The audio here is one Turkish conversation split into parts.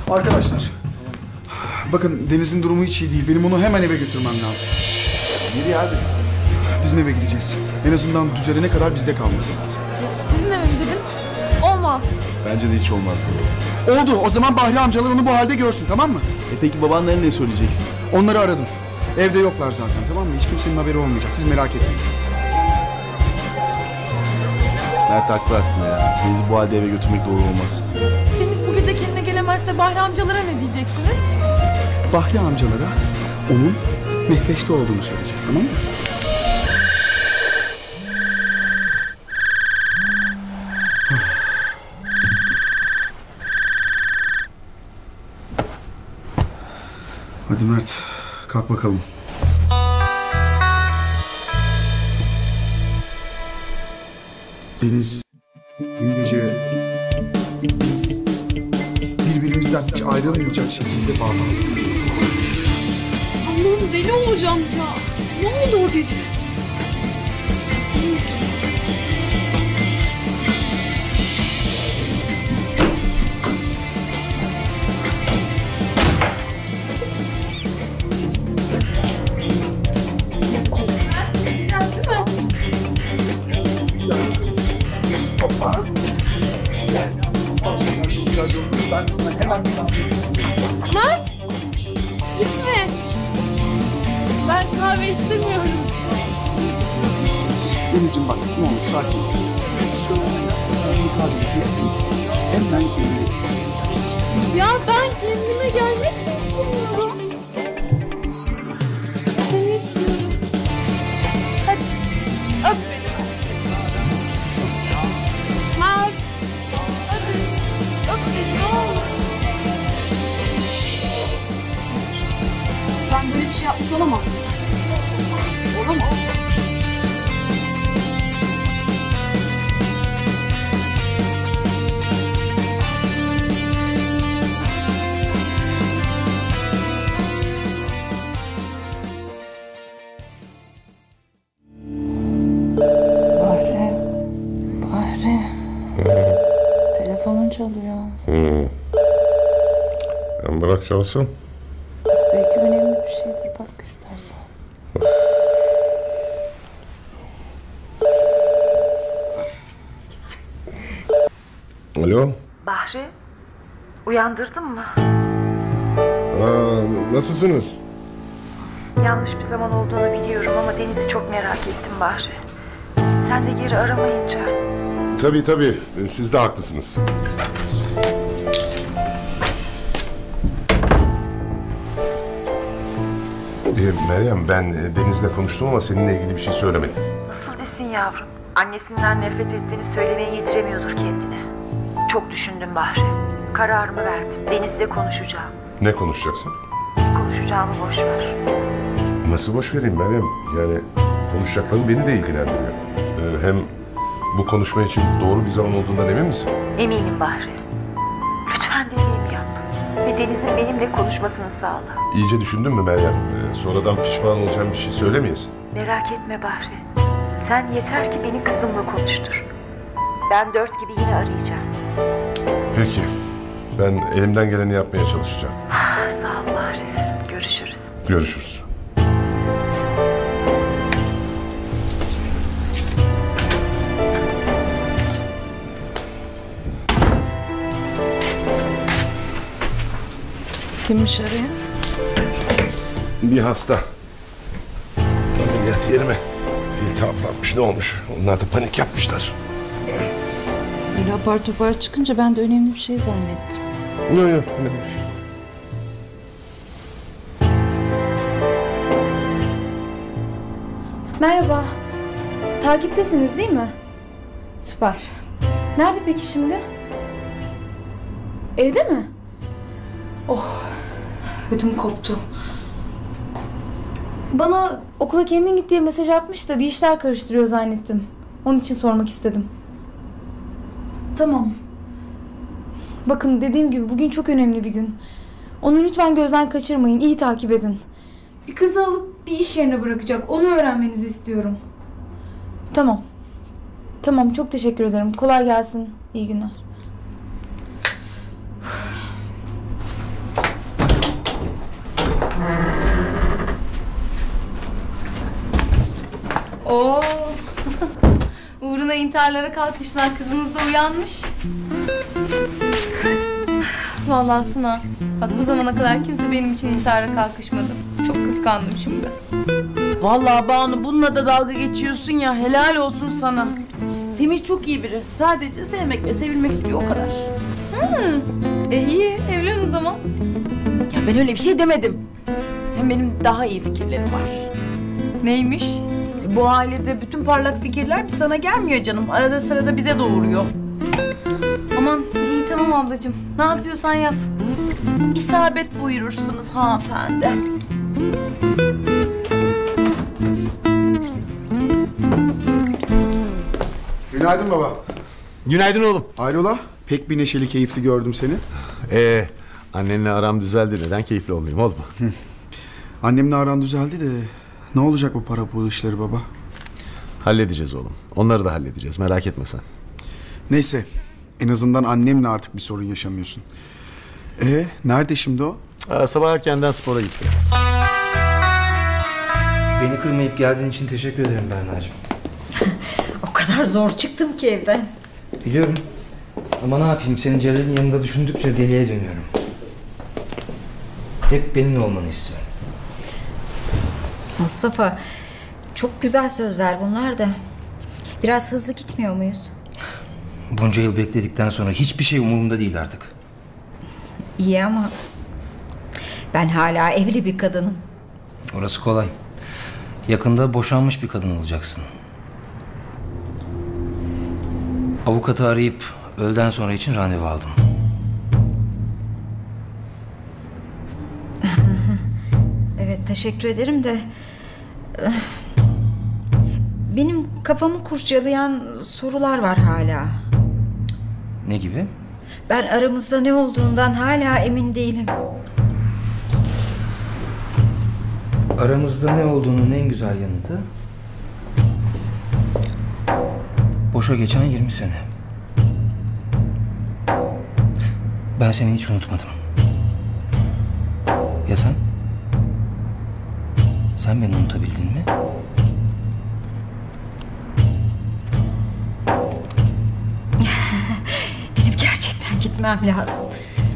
Arkadaşlar, bakın Deniz'in durumu hiç iyi değil. Benim onu hemen eve götürmem lazım. Nereye abi? Bizim eve gideceğiz. En azından düzelene kadar bizde kalmasın. Sizin eve mi dedim? Olmaz. Bence de hiç olmaz. Oldu. O zaman Bahri amcalar onu bu halde görsün, tamam mı? Peki babanlara ne söyleyeceksin? Onları aradım. Evde yoklar zaten, tamam mı? Hiç kimsenin haberi olmayacak. Siz merak etmeyin. Mert haklı aslında ya. Deniz'i bu halde eve götürmek doğru olmaz. Deniz bu gece kendine gelemezse Bahri amcalara ne diyeceksiniz? Bahri amcalara onun Mehveş'te olduğunu söyleyeceğiz, tamam mı? Hadi Mert, kalk bakalım. Deniz, dün gece biz birbirimizden hiç ayrılmayacak şekilde bağlandık. Allah'ım deli olacağım ya. Ne oldu o gece? Mert! Gitme! Ben kahve istemiyorum. Deniz'ciğim bak, ne olur sakin ol. Hemen evine gideceğiz. Ya ben kendime gelmek mi istemiyorum? Seni istiyorum. Hadi öp beni. Mert! Hadi öp beni ne olur. Ben böyle bir şey yapmış olamam. Olamam. Bahri. Telefonun çalıyor. Bırak çalsın. Belki önemli bir şeydir, bak istersen. Alo. Bahri, uyandırdın mı? Nasılsınız? Yanlış bir zaman olduğunu biliyorum ama Deniz'i çok merak ettim Bahri. Sen de geri aramayınca. Tabii. Siz de haklısınız. Meryem, ben Deniz'le konuştum ama seninle ilgili bir şey söylemedim. Nasıl desin yavrum? Annesinden nefret ettiğini söylemeye yediremiyordur kendine. Çok düşündüm Bahri. Kararımı verdim. Deniz'le konuşacağım. Ne konuşacaksın? Konuşacağımı boş ver. Nasıl boş vereyim Meryem? Yani konuşacakların beni de ilgilendiriyor. Hem bu konuşma için doğru bir zaman olduğundan emin misin? Eminim Bahri. Lütfen dediğimi yap. Ve Deniz'in benimle konuşmasını sağla. İyice düşündün mü Meryem? Sonradan pişman olacağım bir şey söylemeyesin. Merak etme Bahri. Sen yeter ki beni kızımla konuştur. Ben 4 gibi yine arayacağım. Peki. Ben elimden geleni yapmaya çalışacağım. Sağ ol Bahri. Görüşürüz. Görüşürüz. Kimmiş arayan? Bir hasta. Ameliyat yerime iltihaplanmış, ne olmuş? Onlar da panik yapmışlar. Böyle apar topar çıkınca ben de önemli bir şey zannettim. Yok, önemli bir şey. Merhaba. Takiptesiniz değil mi? Süper. Nerede peki şimdi? Evde mi? Oh, ödüm koptu. Bana okula kendin git diye mesaj atmış da bir işler karıştırıyor zannettim. Onun için sormak istedim. Tamam. Bakın dediğim gibi bugün çok önemli bir gün. Onu lütfen gözden kaçırmayın, iyi takip edin. Bir kızı alıp bir iş yerine bırakacak, onu öğrenmenizi istiyorum. Tamam. Tamam, çok teşekkür ederim. Kolay gelsin. İyi günler. intiharlara kalkışılan kızımız da uyanmış. Vallahi Suna, bak bu zamana kadar kimse benim için intihara kalkışmadı. Çok kıskandım şimdi. Vallahi Banu bununla da dalga geçiyorsun ya, helal olsun sana. Semih çok iyi biri. Sadece sevmek ve sevilmek istiyor o kadar. İyi, evlen o zaman. Ya ben öyle bir şey demedim. Hem benim daha iyi fikirlerim var. Neymiş? Bu ailede bütün parlak fikirler sana gelmiyor canım. Arada sırada bize doğuruyor. Aman iyi tamam ablacığım. Ne yapıyorsan yap. İsabet buyurursunuz hanımefendi. Günaydın baba. Günaydın oğlum. Hayrola? Pek bir neşeli, keyifli gördüm seni. Annenle aram düzeldi. Neden keyifli olmayayım oğlum? Annemle aran düzeldi de ne olacak bu para pul işleri baba? Halledeceğiz oğlum. Onları da halledeceğiz. Merak etme sen. Neyse, en azından annemle artık bir sorun yaşamıyorsun. Nerede şimdi o? Sabah erkenden spora gitti. Beni kırmayıp geldiğin için teşekkür ederim Berna'cığım. O kadar zor çıktım ki evden. Biliyorum. Ama ne yapayım, senin Celal'in yanında düşündükçe deliye dönüyorum. Hep benimle olmanı istiyorum. Mustafa, çok güzel sözler bunlar da. Biraz hızlı gitmiyor muyuz? Bunca yıl bekledikten sonra hiçbir şey umurumda değil artık. İyi ama ben hala evli bir kadınım. Orası kolay. Yakında boşanmış bir kadın olacaksın. Avukatı arayıp öğleden sonra için randevu aldım. Evet, teşekkür ederim de benim kafamı kurcalayan sorular var hala. Ne gibi? Ben aramızda ne olduğundan hala emin değilim. Aramızda ne olduğunun en güzel yanı da boşa geçen 20 sene. Ben seni hiç unutmadım. Ya sen? Sen beni unutabildin mi? Benim gerçekten gitmem lazım.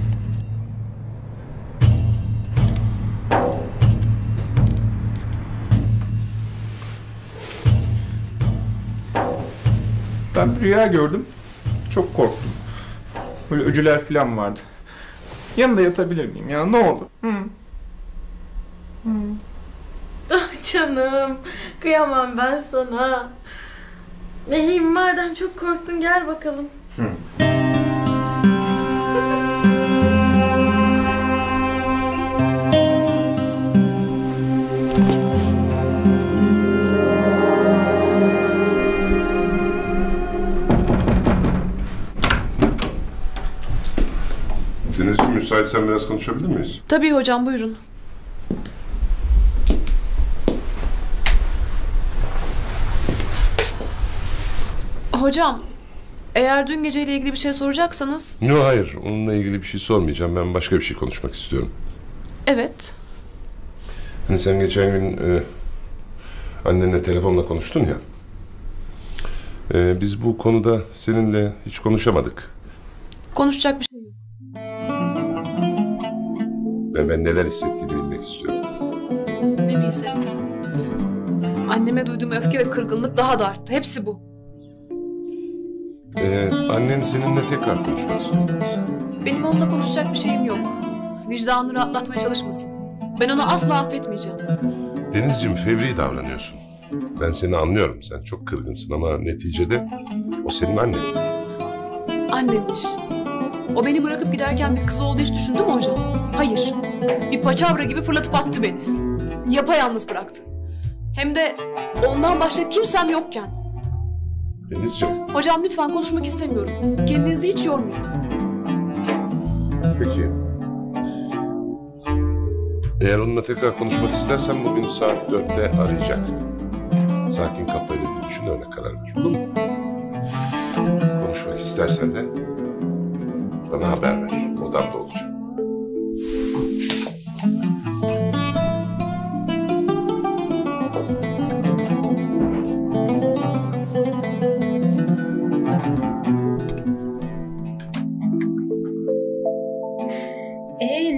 Ben bir rüya gördüm. Çok korktum. Böyle öcüler falan vardı. Yanında yatabilir miyim ya? Ne olur. Ah canım, kıyamam ben sana. Madem çok korktun gel bakalım. Denizciğim, müsaitsen biraz konuşabilir miyiz? Tabii hocam, buyurun. Hocam, eğer dün geceyle ilgili bir şey soracaksanız... Yok, hayır. Onunla ilgili bir şey sormayacağım. Ben başka bir şey konuşmak istiyorum. Evet. Hani sen geçen gün annenle telefonla konuştun ya. Biz bu konuda seninle hiç konuşamadık. Konuşacak bir şey yok. Ve ben neler hissettiğini bilmek istiyorum. Ne mi hissettin? Anneme duyduğum öfke ve kırgınlık daha da arttı. Hepsi bu. Annen seninle tekrar konuşmak istiyor. Benim onunla konuşacak bir şeyim yok. Vicdanını rahatlatmaya çalışmasın. Ben onu asla affetmeyeceğim. Denizciğim, fevri davranıyorsun. Ben seni anlıyorum. Sen çok kırgınsın ama neticede o senin annen. Annemmiş. O beni bırakıp giderken bir kızı olduğu hiç düşündü mü hocam? Hayır. Bir paçavra gibi fırlatıp attı beni. Yapayalnız bıraktı. Hem de ondan başka kimsem yokken. Denizciğim. Hocam lütfen konuşmak istemiyorum. Kendinizi hiç yormayın. Peki. Eğer onunla tekrar konuşmak istersen bugün saat 4'te arayacak. Sakin kafayla bir düşün, öyle karar ver. Olur mu? Konuşmak istersen de bana haber ver. Odamda olacağım.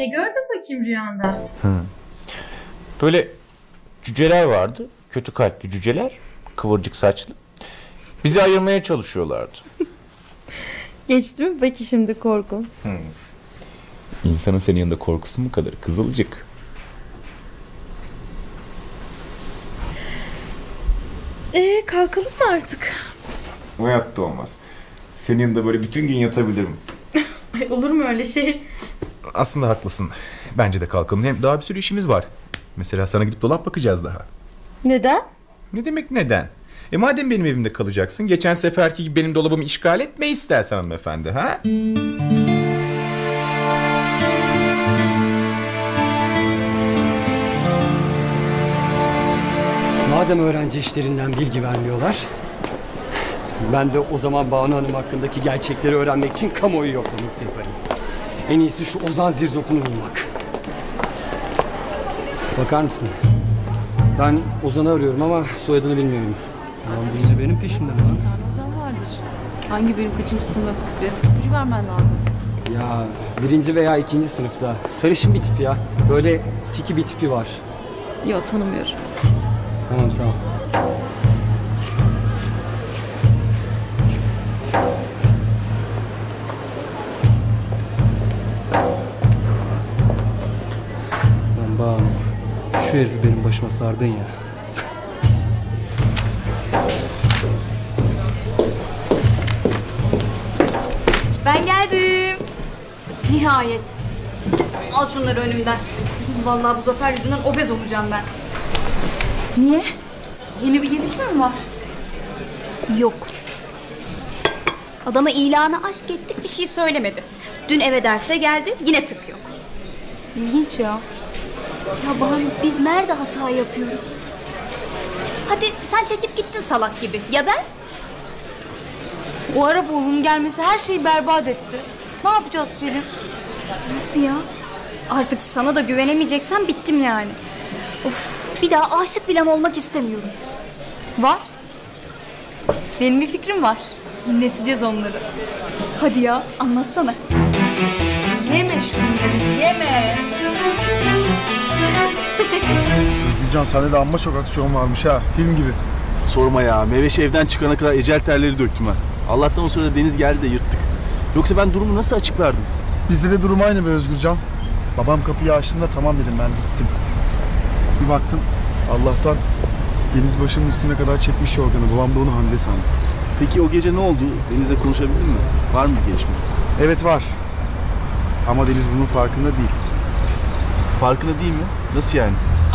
gördün bakayım rüyanda? Böyle cüceler vardı. Kötü kalpli cüceler. Kıvırcık saçlı. Bizi ayırmaya çalışıyorlardı. Geçti mi peki şimdi korkun? İnsanın senin yanında korkusu mu kalır Kızılcık? Kalkalım mı artık? Hayatta olmaz. Senin yanında böyle bütün gün yatabilirim. Ay, olur mu öyle şey? Aslında haklısın. Bence de kalkalım. Hem daha bir sürü işimiz var. Mesela sana gidip dolap bakacağız daha. Neden? Ne demek neden? Madem benim evimde kalacaksın, geçen seferki gibi benim dolabımı işgal etme istersen hanımefendi, ha? Madem öğrenci işlerinden bilgi vermiyorlar, ben de o zaman Banu Hanım hakkındaki gerçekleri öğrenmek için kamuoyu yoklaması yaparım. En iyisi şu Ozan Zirzop'unu bulmak. Bakar mısın? Ben Ozan'ı arıyorum ama soyadını bilmiyorum. Lan bu benim peşimde mi? Ozan vardır. Hangi bölüm, kaçıncı sınıf? İpucu vermen lazım. Ya 1. veya 2. sınıfta. Sarışın bir tip ya. Böyle tiki bir tipi var. Yok, tanımıyorum. Tamam, sağ ol. Lan Banu, şu herifi benim başıma sardın ya. Ben geldim. Nihayet. Al şunları önümden. Vallahi bu zafer yüzünden obez olacağım ben. Niye? Yeni bir gelişme mi var? Yok. Adama ilanı aşk ettik, bir şey söylemedi. Dün eve derse geldi, yine tık yok. İlginç ya. Ya Banu, biz nerede hata yapıyoruz? Hadi sen çekip gittin salak gibi. Ya ben? O Araboğlu'nun gelmesi her şeyi berbat etti. Ne yapacağız Pelin? Nasıl ya? Artık sana da güvenemeyeceksen bittim yani. Of, bir daha aşık falan olmak istemiyorum. Var. Benim bir fikrim var. İnleteceğiz onları. Hadi ya, anlatsana. Yeme şunları, yeme. Özgürcan, sende de amma çok aksiyon varmış ha. Film gibi. Sorma ya. Meveşi evden çıkana kadar ecel terleri döktüm ha. Allah'tan o sırada Deniz geldi de yırttık. Yoksa ben durumu nasıl açıklardım? Bizde de durum aynı be Özgürcan. Babam kapıyı açtığında tamam dedim, ben gittim. Bir baktım, Allah'tan Deniz başının üstüne kadar çekmiş yorganı. Babam da onu Hande sandı. Peki o gece ne oldu? Deniz'le konuşabildin mi? Var mı bir gelişme? Evet var. Ama Deniz bunun farkında değil. Farkında değil mi? Nasıl yani?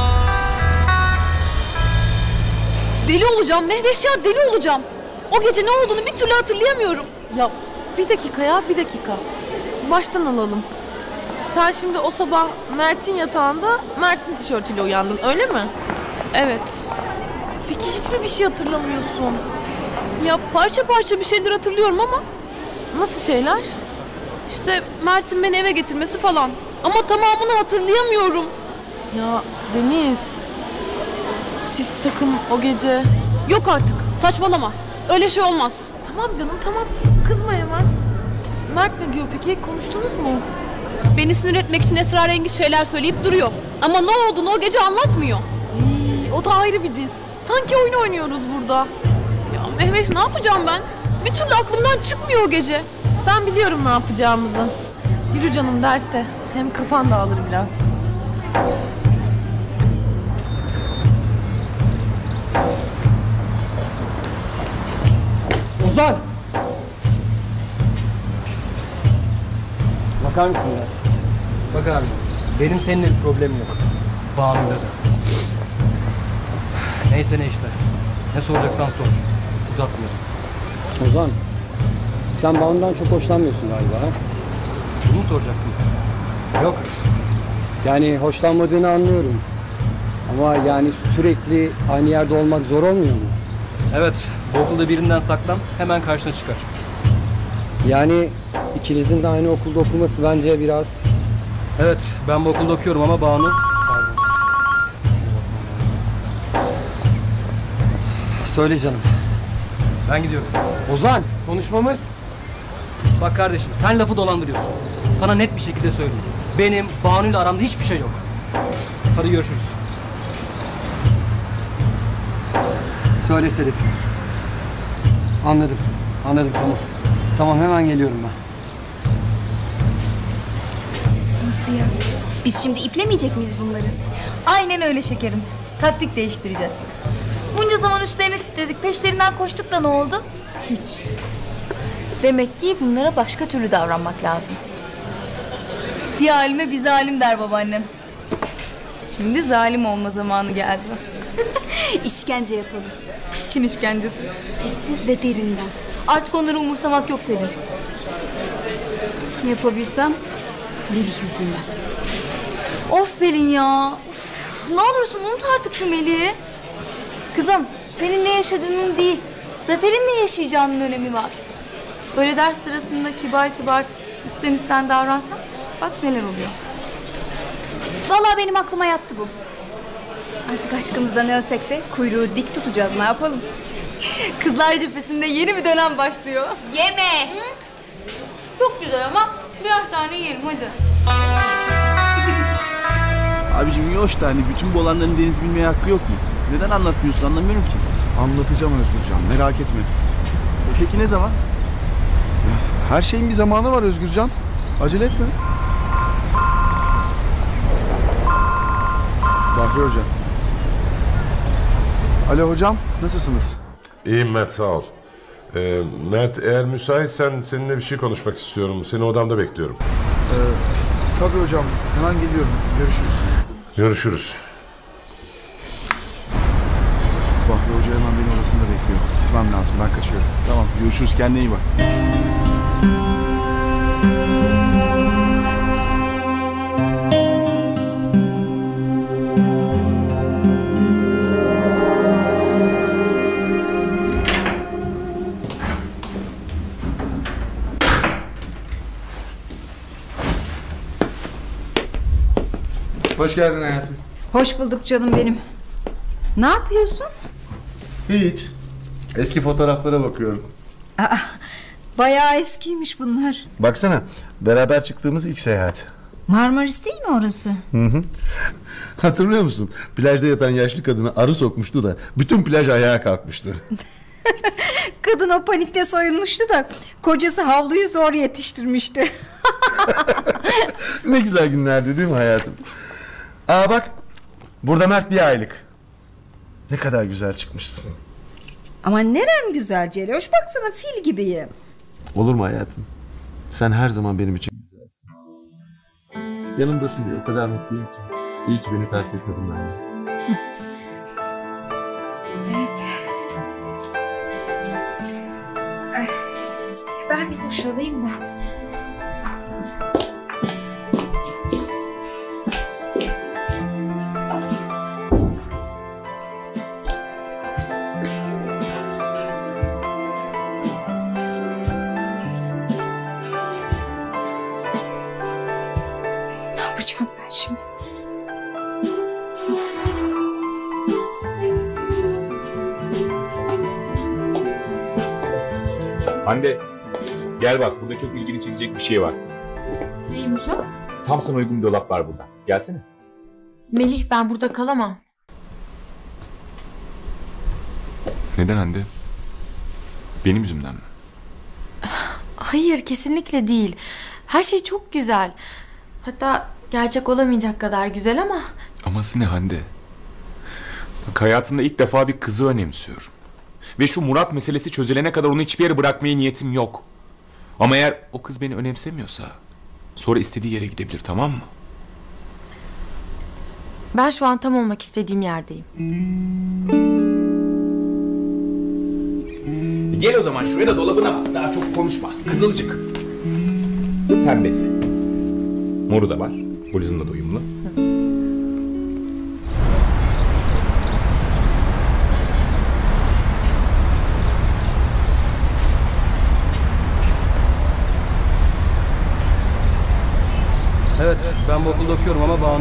Deli olacağım Mehveş ya, deli olacağım. O gece ne olduğunu bir türlü hatırlayamıyorum. Ya bir dakika ya, bir dakika. Baştan alalım. Sen şimdi o sabah Mert'in yatağında Mert'in tişörtüyle uyandın, öyle mi? Evet. Peki hiç mi bir şey hatırlamıyorsun? Ya parça parça bir şeyler hatırlıyorum ama... Nasıl şeyler? İşte Mert'in beni eve getirmesi falan. Ama tamamını hatırlayamıyorum. Ya Deniz, siz sakın o gece... Yok artık, saçmalama. Öyle şey olmaz. Tamam canım, tamam. Kızma hemen. Mert ne diyor peki? Konuştunuz mu? Beni sinir etmek için esrarengiz şeyler söyleyip duruyor. Ama ne olduğunu o gece anlatmıyor. O da ayrı bir cins. Sanki oyun oynuyoruz burada. Ya Mehveş, ne yapacağım ben? Bir türlü aklımdan çıkmıyor o gece. Ben biliyorum ne yapacağımızı. Yürü canım derse. Hem kafan dağılır biraz. Ozan! Bakar mısın biraz? Bak abi, benim seninle bir problemim yok. Banu'yla da. Neyse ne işte. Ne soracaksan sor. Uzatmayalım. Ozan, sen Banu'dan çok hoşlanmıyorsun galiba ha? Bunu mu soracaktın? Yok. Yani hoşlanmadığını anlıyorum. Ama yani sürekli aynı yerde olmak zor olmuyor mu? Evet, bu okulda birinden saklan, hemen karşına çıkar. Yani ikinizin de aynı okulda okuması bence biraz... Evet, ben bu okulda okuyorum ama Banu... Pardon. Söyle canım. Ben gidiyorum. Ozan, konuşmamız... Bak kardeşim, sen lafı dolandırıyorsun. Sana net bir şekilde söyleyeyim. Benim Banu'yla aramda hiçbir şey yok. Hadi görüşürüz. Söyle Sedef. Anladım. Anladım, tamam. Tamam, hemen geliyorum ben. Nasıl ya? Biz şimdi iplemeyecek miyiz bunları? Aynen öyle şekerim. Taktik değiştireceğiz. Bunca zaman üstlerine titredik, peşlerinden koştuk da ne oldu? Hiç. Demek ki bunlara başka türlü davranmak lazım. Bir halime bir zalim der babaannem. Şimdi zalim olma zamanı geldi. İşkence yapalım. Çin işkencesi. Sessiz ve derinden. Artık onları umursamak yok Pelin. Yapabilsem Melih yüzünden. Of Pelin ya. Uf, ne olursun unut artık şu Melih'i. Kızım, senin ne yaşadığının değil, Zafer'in ne yaşayacağının önemi var. Böyle ders sırasında kibar kibar üstten davransan bak neler oluyor. Vallahi benim aklıma yattı bu. Artık aşkımızdan ölsek de kuyruğu dik tutacağız, ne yapalım? Kızlar cephesinde yeni bir dönem başlıyor. Yeme! Hı? Çok güzel ama birer tane yiyelim hadi. Abicim iyi hoş da hani bütün bu olanların Deniz bilmeye hakkı yok mu? Neden anlatmıyorsun, anlamıyorum ki. Anlatacağım Özgürcan, merak etme. Peki ne zaman? Her şeyin bir zamanı var Özgürcan. Acele etme. Bahri Hoca. Alo hocam, nasılsınız? İyiyim Mert, sağ ol. Mert, eğer müsaitsen seninle bir şey konuşmak istiyorum. Seni odamda bekliyorum. Tabii hocam, hemen geliyorum. Görüşürüz. Görüşürüz. Bahri Hoca hemen beni odasında bekliyor. Gitmem lazım, ben kaçıyorum. Tamam, görüşürüz, kendine iyi bak. Hoş geldin hayatım. Hoş bulduk canım benim. Ne yapıyorsun? Hiç. Eski fotoğraflara bakıyorum. Aa, bayağı eskiymiş bunlar. Baksana, beraber çıktığımız ilk seyahat. Marmaris değil mi orası? Hı. Hatırlıyor musun? Plajda yatan yaşlı kadını arı sokmuştu da bütün plaj ayağa kalkmıştı. Kadın o panikte soyunmuştu da kocası havluyu zor yetiştirmişti. Ne güzel günlerdi değil mi hayatım? Aa bak, burada Mert bir aylık. Ne kadar güzel çıkmışsın. Ama nerem güzel Celoş, baksana fil gibiyim. Olur mu hayatım? Sen her zaman benim için güzelsin. Yanımdasın diye o kadar mutluyum ki. İyi ki beni terk etmedin ben de. Evet. Ben bir duş alayım da. Ne yapacağım ben şimdi? Hande, gel bak, burada çok ilgini çekecek bir şey var. Neymiş o? Tam sana uygun bir dolap var burada. Gelsene. Melih, ben burada kalamam. Neden Hande? Benim yüzümden mi? Hayır, kesinlikle değil. Her şey çok güzel. Hatta gerçek olamayacak kadar güzel ama... Aması ne Hande? Bak, hayatımda ilk defa bir kızı önemsiyorum. Ve şu Murat meselesi çözülene kadar onu hiçbir yere bırakmaya niyetim yok. Ama eğer o kız beni önemsemiyorsa... sonra istediği yere gidebilir, tamam mı? Ben şu an tam olmak istediğim yerdeyim. Gel o zaman şuraya da dolabına bak. Daha çok konuşma. Kızılcık. Pembesi. Moru da var. Bluzunla da uyumlu. Evet, ben bu okulda okuyorum ama Banu...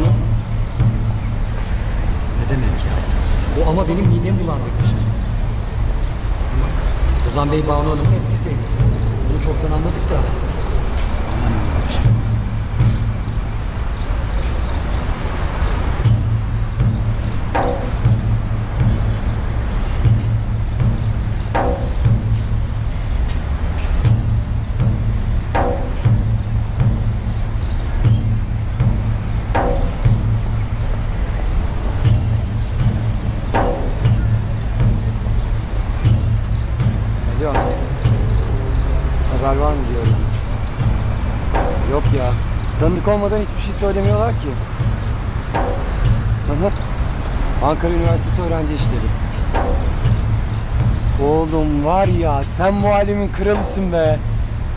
Ne demek ya? O ama benim midemi bulandırdı şimdi. Tamam. Ozan Bey Banu Hanım'ın eski sevgilisi. Bunu çoktan anladık da. Anlamıyorum ben şimdi. öğrendim. Yok ya. Tanıdık olmadan hiçbir şey söylemiyorlar ki. Hı hı. Ankara Üniversitesi öğrenci işleri. Oğlum var ya, sen bu alemin kralısın be.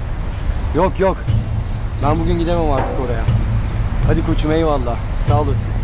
Yok yok. Ben bugün gidemem artık oraya. Hadi koçum, eyvallah. Sağ olasın.